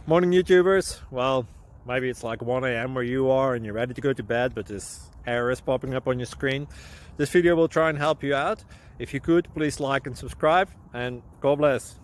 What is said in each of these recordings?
Morning YouTubers. Well, maybe it's like 1 a.m. where you are and you're ready to go to bed, but this error is popping up on your screen. This video will try and help you out. If you could, please like and subscribe, and God bless.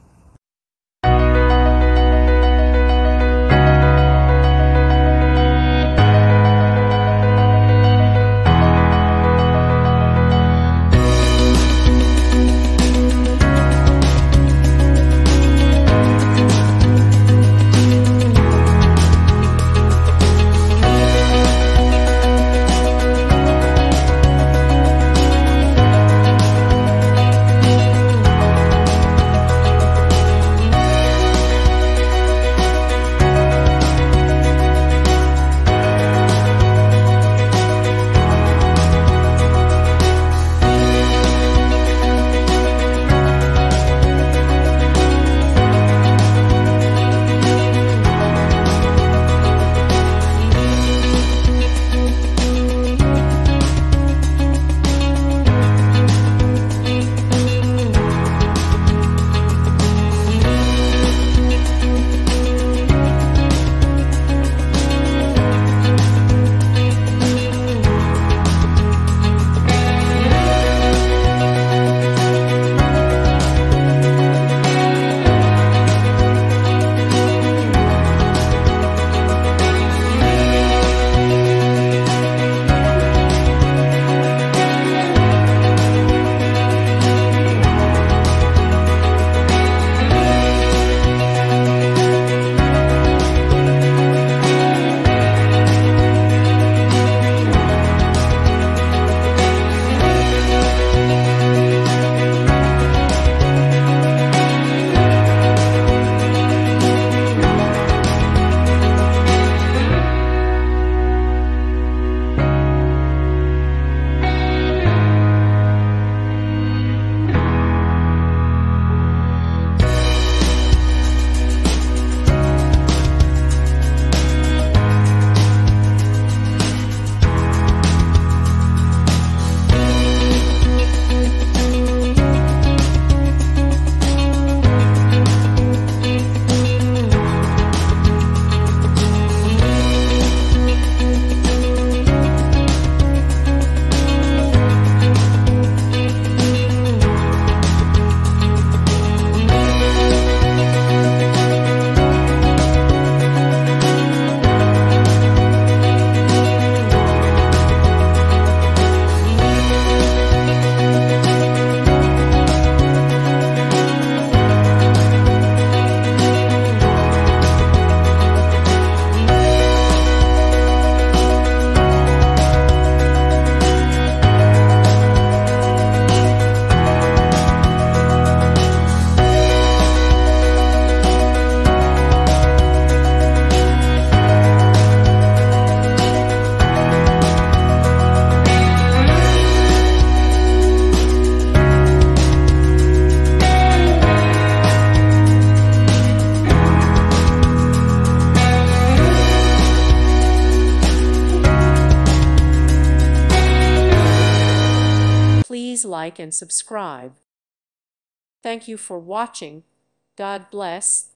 Please like and subscribe. Thank you for watching. God bless.